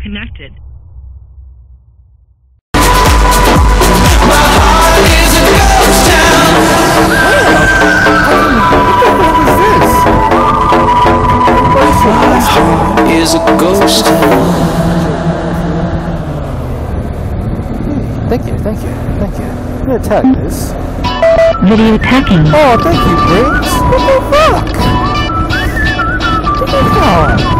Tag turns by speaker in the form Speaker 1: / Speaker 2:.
Speaker 1: connected.
Speaker 2: Is a ghost town.
Speaker 3: Thank you. I'm gonna tag this.
Speaker 1: Video tagging.
Speaker 3: Oh, thank you, Briggs. What the fuck? What the fuck?